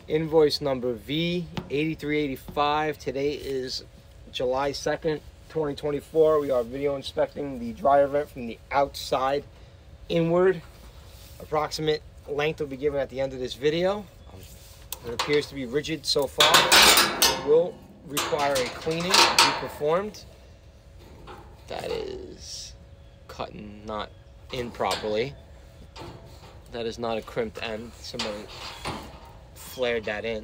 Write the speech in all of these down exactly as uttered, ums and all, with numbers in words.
Invoice number V eighty-three eighty-five. Today is July second, twenty twenty-four. We are video inspecting the dryer vent from the outside inward. Approximate length will be given at the end of this video. It appears to be rigid so far. It will require a cleaning to be performed. That is cut and not in properly. That is not a crimped end. Somebody flared that in.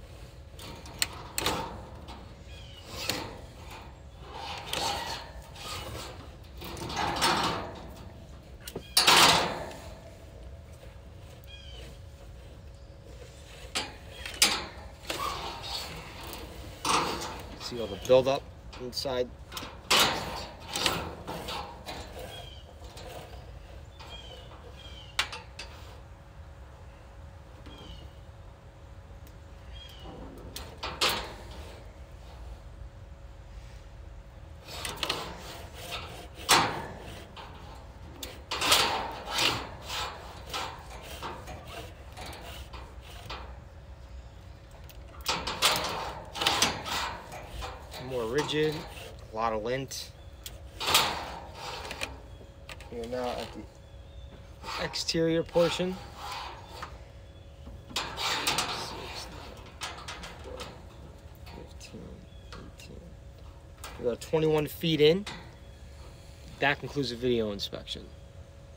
See all the buildup inside. More rigid, a lot of lint. We are now at the exterior portion. fifteen, eighteen. We got twenty-one feet in. That concludes the video inspection.